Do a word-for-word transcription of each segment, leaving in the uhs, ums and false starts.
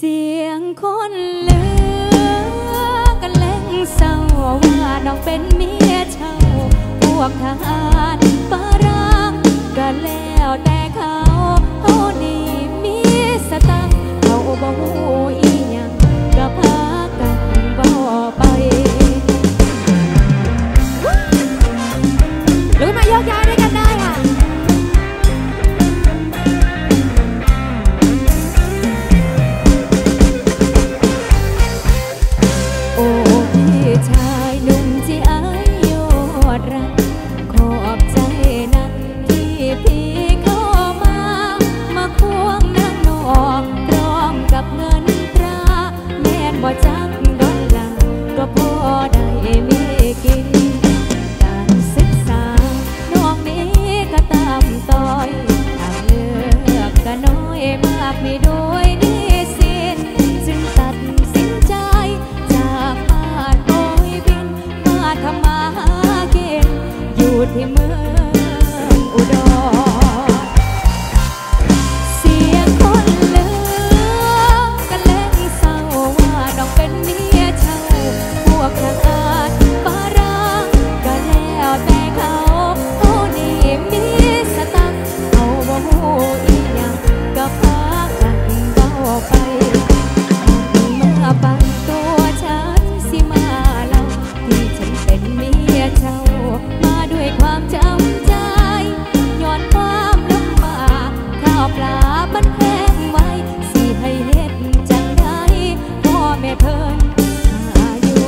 สียงคนเลือกันเล่งเศร้าว่าน้องเป็นเมียเช่าพวกทหารปารังก็แล้วแต่เขาเขานี่มีสตังค์เขาบ่ฮู้อีหยังก็พากันบ่ไปหรือมายกย้ายด้วยกันได้ค่ะโอ้พี่ชายหนุ่มที่อายยอดรักขอบใจนั้นที่พี่เข้ามามาควงนางนอกพร้อมกับเงินตราแม่นบ่จักดอลลาร์ก็พอได้มีกินการศึกษาน้องนี้ก็ตามต่อยทางเลือกก็น้อยมากไม่โดยนิสิตจึงตัดสินใจจากบ้านโบยบินมาทำมาหากินอยู่ที่เมืองอุดรเสียงคนเลือกันเล่นเศร้าว่าน้องเป็นเมียเช่าพวกทหารปารังก็แล้วแต่เขาเขานี่มีสตังค์เขาบ่ฮู้อีหยังก็พากันเบ้าไปมาบังตัวฉันสิมาเล่าที่ฉันเป็นเมียเช่ามาด้วยความจำใจย้อนความลำบากข้าวปลามันแพงไว้สิให้เฮ็ดจังใดพ่อแม่เพิ่นหาอยู่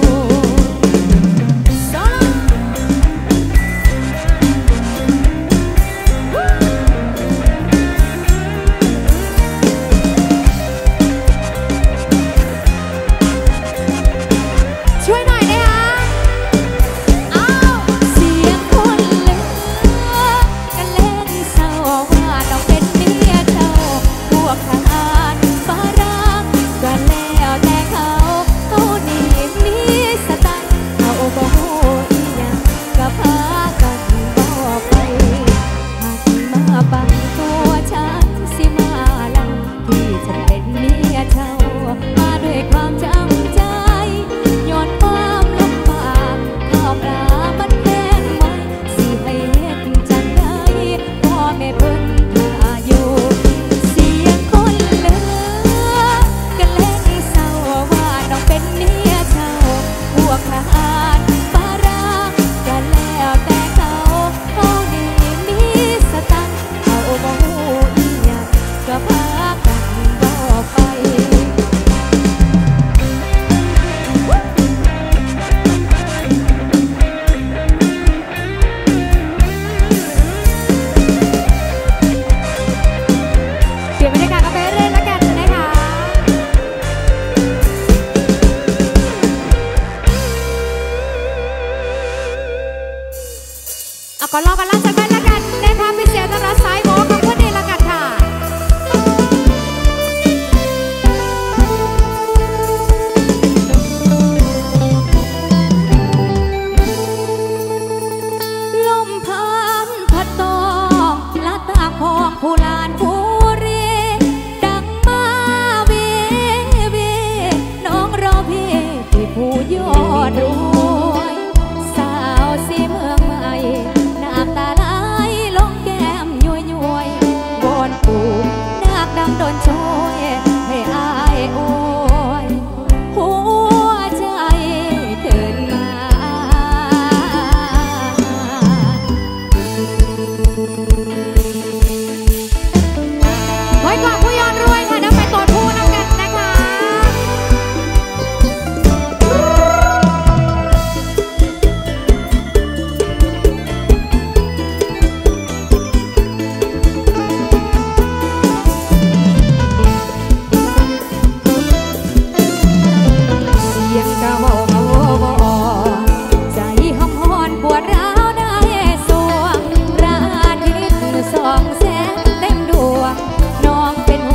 ช่วยหน่อยนะคะอ้าวเสียงคนเลือกันเล่นเศร้าว่าน้องเป็นเมียเช่าพวกทหารปารังก็แล้วแต่เขาเขานี่มีสตังค์เขาบ่ฮู้อีหยังก็พากันบ่ไปหากมาบังตัวฉันสิมาเล่าที่ฉันเป็นเมียเช่ามาด้วยความจำใจย้อนความลำบากข้าวปลามันแพงไว้สิให้เฮ็ดจังใดพ่อแม่เพิ่นหาอยู่เสียงคนเลือกันเล่นเศร้าว่าน้องเป็นเมียเช่าพวกทหารปารังก็แล้วแต่เขาเขานี่มีสตังค์เขาบ่ฮู้อีหยังก็พากันบ่ไปเปลี่ยนบรรยากาศกันไปเรื่อยๆแล้วกันนะคะเอาก่อนรอกันล่างจากนั้นแล้วกันนะคะพี่เสียต้อนรับสายหมอของคนนี้แล้วกันค่ะลมพัดพัดตองละตาของผู้ลานผู้เรดังมาเวเวน้องรอพี่ที่ผู้ยอดรวยสาวสีเมืองใหม่น้ำตาไหลลงแก้มย้วยย้วยวอนปู่นาคดำโดนช่วยให้อายโอยหัวใจเถินมาไว้ก่อนผู้ยอดรวยค่ะเดี๋ยวไปตรวจผู้นำกันนะคะ องแสงเต็มดวงน้องเป็น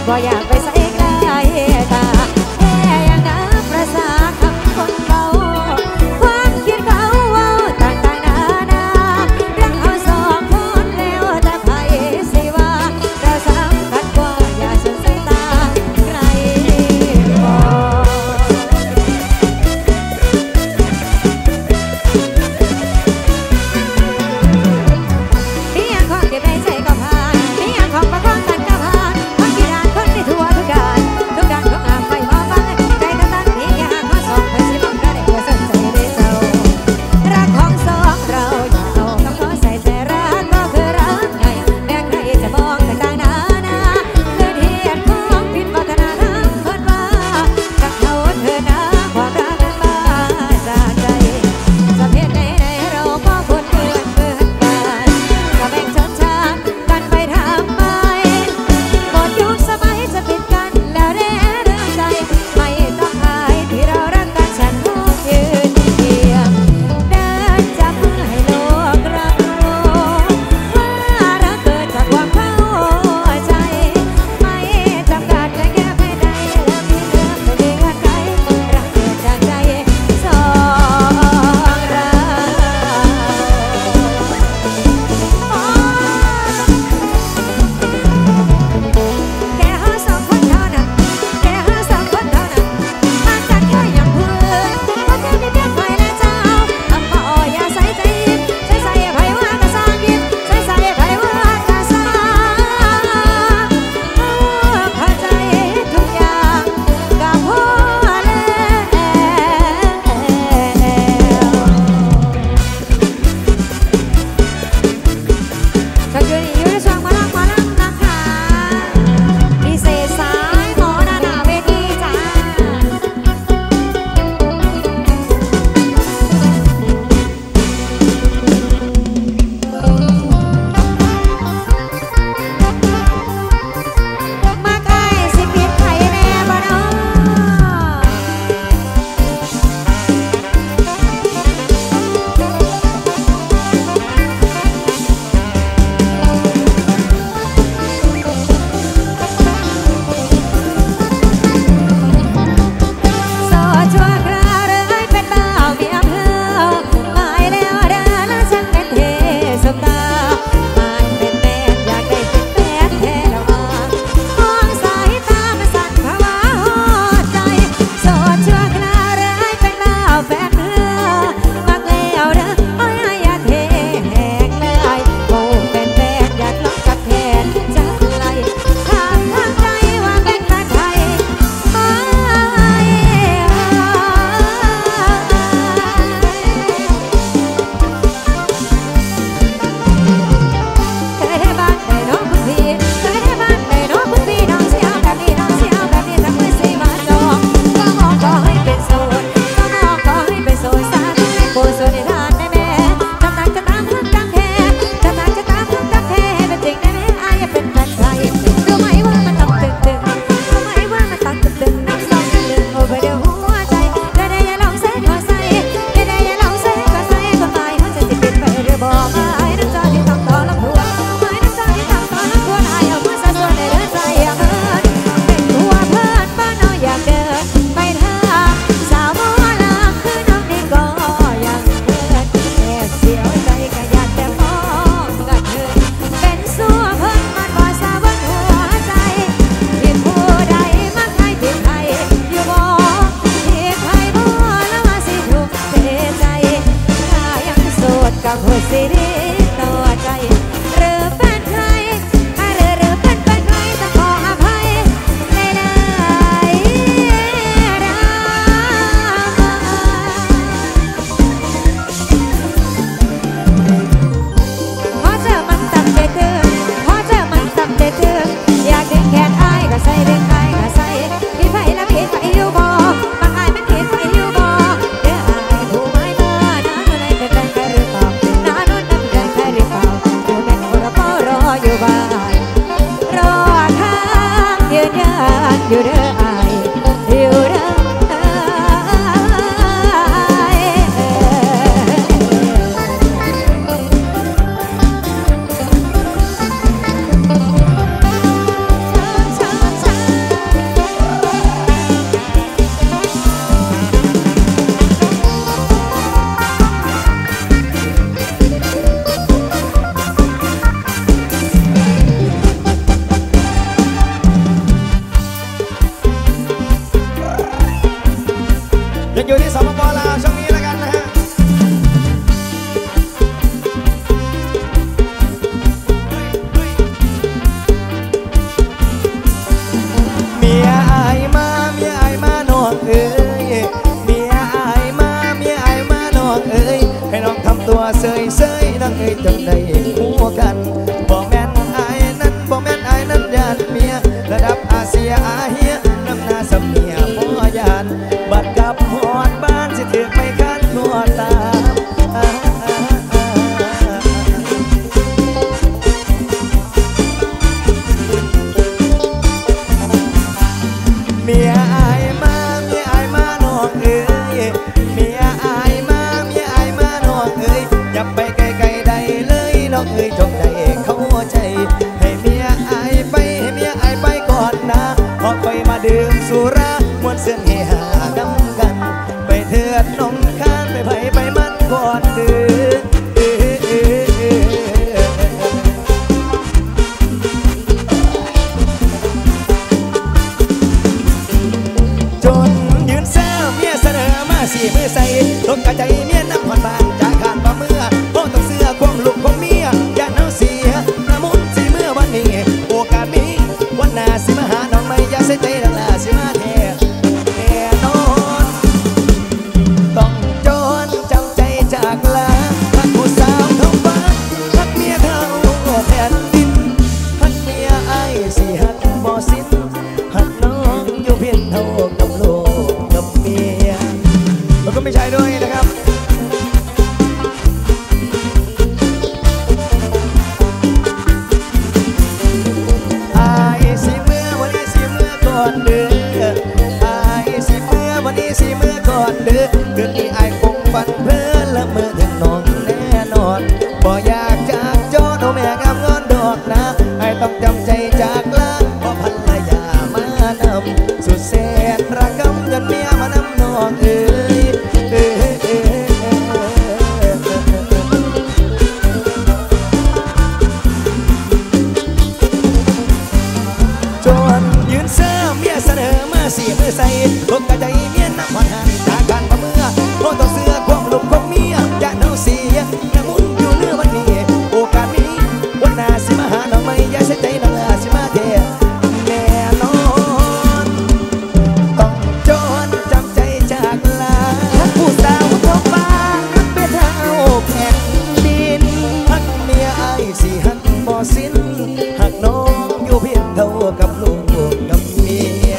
บ่อยากไปใส่ไกลตาแค่ยังนับประสาคำคนเบาความคิดเขาเว้าต่างต่างนานาเรื่องเขาสองคนแล้วแต่ไผสิว่าเราสำคัญกว่าอย่าสนใจตาใครบอกมีอย่างของเก็บในใจก็ผ่านมีอย่างของประคองกันก็ผ่านความคิดอ่านคนได้ทั่วทุกด้านทุกด้านของอาไปมองฟังใจกันตั้งมีแค่หางมาสองเพื่อสิมองได้เพื่อสนใจได้เจ้ารักของสองเราอย่าเอาต้องขอใส่ใจรักก็คือรักไงแม้ใครจะมองต่างๆนานาคือเหตุของผิดวัฒนธรรมคนว่ารักเขาเธอนะความรักนั้นมาจากใจจะเพศไหนไหนเราก็ควรเพื่อนเพื่อนกันจะแบ่งชนชั้นกันไปทำไมหมดยุคสมัยจะปิดกันแล้วแน่เรื่องใจไม่ต้องอายที่เรารักกันฉันพบยืนเคียงเดินจับมือให้โลกรับรู้ว่ารักเกิดจากความเข้าใจไม่จำกัดแต่แค่ภายในและมีเรื่องไม่มีเงื่อนไขรักเกิดจากใจสองเรา แค่หาสองคนเท่านั้นแค่หาสองคนเท่านั้นห่างกันแค่อย่างเพื่อนเพราะแค่มีเพียงใครและเจ้าทำมาอ่อยอย่าใส่ใจยิ้มใส่ใส่ไผว่ากะสร้างยิ้มใส่ใส่ไผว่ากะสร้างเข้าใจทุกอย่างก็พอแล้วถ้าคืนนี้อยู่ในช่วงมาลังมาลังนะคะพิเศษสายหมอนาหนาเวทีจ้ามาใกล้สิผิดไผแน่บ่เนาะ โสดชั่วคราวเลยเป็นบ่าวเมียเพื่อหมายแล้วเด้อแล้วฉันเป็นเทสมตามันเป็นแฟนอยากได้เป็นแฟนแท้แล้วอ่ะมองสายตามันสั่นภาวะหัวใจโสดชั่วคราวเลยเป็นบ่าวแฟนเพื่อมักแล้วเด้อโอ้ยอย่าเทแหกเลยโอ้เป็นแฟนอยากลองจับแขนจับไหล่ถามทางใจว่าเป็นใครใคร เคยได้บ้านได้น้องคุณพี่เคยได้บ้านได้น้องคุณพี่น้องเสียวแบบนี้น้องเสียวแบบนี้ทั้งมือสีมาจองก็มองก็ให้เป็นโสดก็มองก็ให้เป็นโสดสักให้โปรดโสดในทานได้แม่จำนานจะตามหักจังแท้จำนานจะตามหักจังแท้เป็นจริงได้แม่อายเป็นแฟนใครรู้ไหมว่ามันต้องตึงตึงรู้ไหมว่ามันต้องตึงตึงน้ำสองตึงโอ้ไปเดี๋ยวหัวใจได้ได้อย่าลองเซ็ตขอใส่ได้ได้อย่าลองเซ็ตขอใส่คนตายเขาจะติดติดไปหรือบ่มาไอ้น้ำใจที่ต้องต่อลำหัวไอ้น้ำใจที่ต้องต่อลำหัวไอ้เอามือสะสวนในเดินใจอย่างเอิญเป็นหัวเพื่อนบ้านเราอยากเดินไปทางสาวหมอลำคือน้องนี่ก็ยังเพื่อนแอบเสียวใจก็อยากแต่มองกันเถิดเป็นสู้เพิ่นมันบ่สาบนหัวใจผิดผู้ใดมักให้ผิดใครอยู่บ่ผิดใครบ่แล้วว่าสิถูกเสียใจถ้ายังโสดก็โหดสิดีต่อใจหรือเป็นใครหรือหรือเป็นเป็นใครต้องขออภัยในหลายๆรัพอเจอมันต่ำใจตึงพอเจอมันต่ำใจตึงอยากดึงแขนอ้ายก็ใส่ดึงอ้ายก็ใส่ผิดไผแล้วผิดไผอยู่บ่บางอ้ายมันผิดไผอยู่บ่เด้ออ้ายผู้ไม่เมื่อน้าโน่นเป็นแฟนใครหรือเปล่าน้าโน่นเป็นแฟนใครหรือเปล่าอยู่เป็นโอรพรออยู่บ้านรอข้างยืนยันอยู่เด้ออ้ายอยู่เด้ออ้ายอยู่ที่สปปลาวช่วงนี้แล้วกันนะฮะเมียอายมาเมียอายมาน้องเอ้ยเมียอายมาเมียอายมาน้องเอ้ยให้น้องทำตัวเซยเซยน้องเอ้ยจงได้หัวกันบ่แม่นอายนั้นบ่แม่นอายนั้นญาติเมียระดับอาเซียอาเฮียน้ำหน้าสำเนียพ่อยานบัดกับหอดบ้านสิถือไม่คันนัวตามเมียอายมาเมียอายมาน้องเอ้ยเมียอายมาเมียอายมาน้องเอ้ยอย่าไปไกลๆใดเลยน้องเอ้ยจงได้เข้าใจให้เมียอายไปให้เมียอายไปก่อนนะออกไปมาดื่มสุรามวนเส้นเฮฮาดำกันไปเถิดน้องข้านไปไผไปมันก่อนเดือจนยืนแซวเมียเสนอมาสี่มือใส่ลงกระใจเมียนับผ่อนบานจากขานบ่เมื่อโอ้ต้องเสื้อความลุกของเมียอย่าเน่าเสียน้ำมุนสีเมื่อวันนี้โอกาสมีวันหน้าสิมาหาน้องไม่อย่าเสียใจดังลาสิมาแทนแน่นอนต้องจนจำใจจากลาพักผู้สาวท้องฟ้าพักเมียเท่าแผ่นดินพักเมียไอ้สิหักบ่สิ้นหักน้องอยู่เพียงเท่ากับลูกกับเมียแล้วก็ไม่ใช่ด้วยนะครับไอ้สิเมื่อวันนี้สิเมื่อก่อนเด้อไอ้สิเมื่อวันนี้สิเมื่อก่อนเด้อคืนนี้ไอ้คงฝันเพ้อละเมื่อถึงน้องแน่นอนบ่อยากจากจอโนแม่งามงอนดอกนะไอ้ต้องจำใจจากลาเพราะภรรยามานำสุดแสนระกำยันเมียมานำน้องเอ้ยเอ้ยเอ้ยจนยืนเสื้อเมียเสนอมาสี่มือใส่ลงกระใจเมียนับวันหันจากการมาเมื่อโอ้ต้องเสื้อความลุกของเมียอย่าเน่าเสียน้ำมุนอยู่เนื้อวันนี้โอกาสนี้วันหน้าสิมาหาน้องไม่อย่าเสียใจน้องอาสิมาเทแน่นอนต้องจนจำใจจากลาผู้สาวท้องฟ้าพักเป็นเท่าแผ่นดินพักเมียไอ้สิหักบ่สิ้นหักน้องอยู่เพียงเท่ากับลูกกับเมีย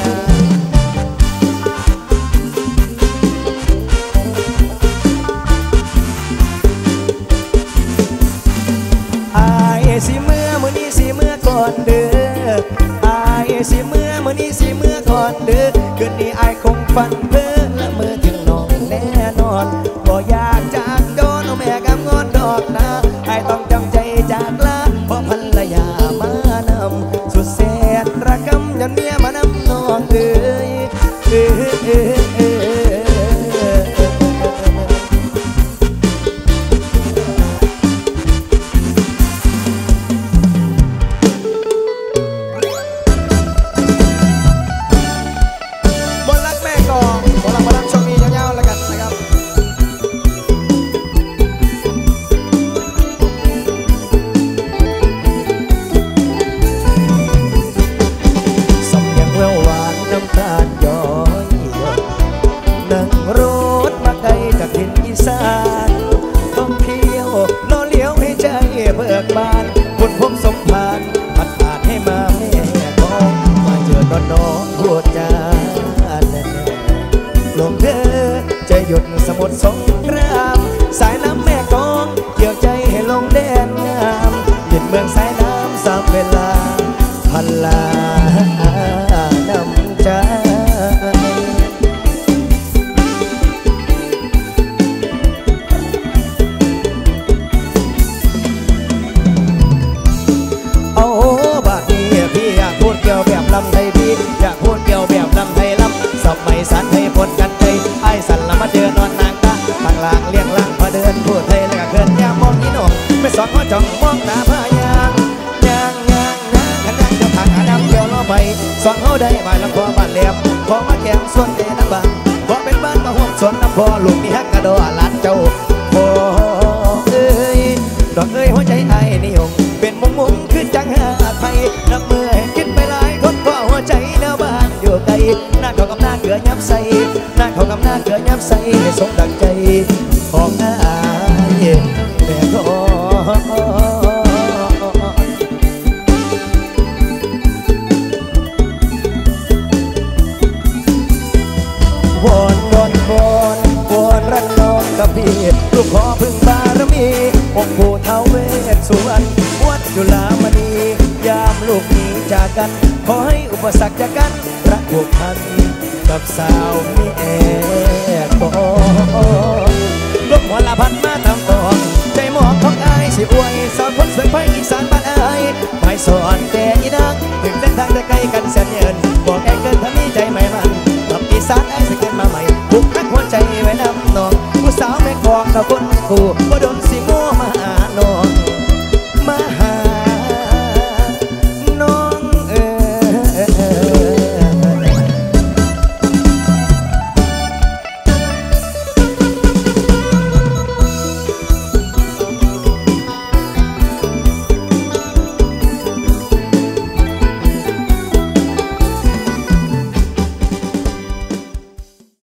ไอ้สิเมื่อมื้อนี้สิเมื่อก่อนเด้อไอ้สิเมื่อมื้อนี้สิเมื่อก่อนเด้อคืนนี้ไอ้คงฝันเพ้อละเมื่อถึงน้องแน่นอนบ่อยากจากโดนเอาแม่กำงอนดอกนะไอ้ต้องจำใจจากลาเพราะภรรยามานำสุดแสนระกำยันเมียมานำน้องเอ้ยเอ้ยเอ้ยเอ้ยบนรักแม่กองบนรักบนรักช่วงนี้ยาวๆแล้วกันนะครับสำเนียงแววหวานน้ำตาลย้อยนั่งรถมาไกลจากถิ่นอีสานท่องเที่ยวล่อเลี้ยวให้ใจเบิกบานบุญพบสมภารพัดผ่านให้มาแม่กองมาเจอตอนน้องพูดจาลงเธอใจหยุดสมุทรสงครามสายน้ำแม่กองเกี่ยวใจให้ลงแดนงามดินเมืองสายน้ำสามเวลาพันลานำใจเอาบาดนี้พี่อยากพูดเกี่ยวแบบลำไทยพี่อยากพูดเกี่ยวแบบลำไทยลำสมัยสันไทยพนกันไทยไอ้สันละมาเดินนอนนางตาทางล่างเลี้ยงล่างพาเดินพูดไทยแล้วก็เกินยามมองอีโน่ไม่สอนหัวจ่องมองตาพายางยางยางยางขันยางจะทางหาดำเดียวล้อไปสอนเขาได้บ่ายลำคอบ้านแหลมขอมาแก้มส่วนเดนบ้านขอเป็นบ้านมาห่วงสวนน้ำพอลูกมีฮักกระโดดลานเจ้าพอเอ้ยดอกเอ้ยหัวใจไอ้นิยมเป็นมุมมุมขึ้นจังหาไทยนับมือให้คิดไปหลายคนก็หัวใจแล้วบ้านอยู่ไกลหน้าเขากับหน้าเกลือยับใส่หน้าเขากับหน้าเกลือยับใส่ให้สมดังใจของอ้ายแต่ก็วอนวอนวอนวอนรักน้องกับพี่ลูกขอพึ่งบารมีองค์ปู่ท้าวเวสสุวรรณวัดจุฬามณียามลูกหนีจากกันขอให้อุปสรรคจากกันรักผูกพันกับสาวมีแอบกองลูกหัวละพันมาทำตองใจหมอกของอายสิอวยสาวคนสวยไฟอีสานบ้านอายไม่สอนแต่อีนักถึงเส้นทางจะไกลกันแสนเยินบอกแกเกินถ้ามีใจไม่มันอีสานไอ้สิเกินมาใหม่บุกนักหัวใจไว้นำนองผู้สาวแม่กองเราคนคู่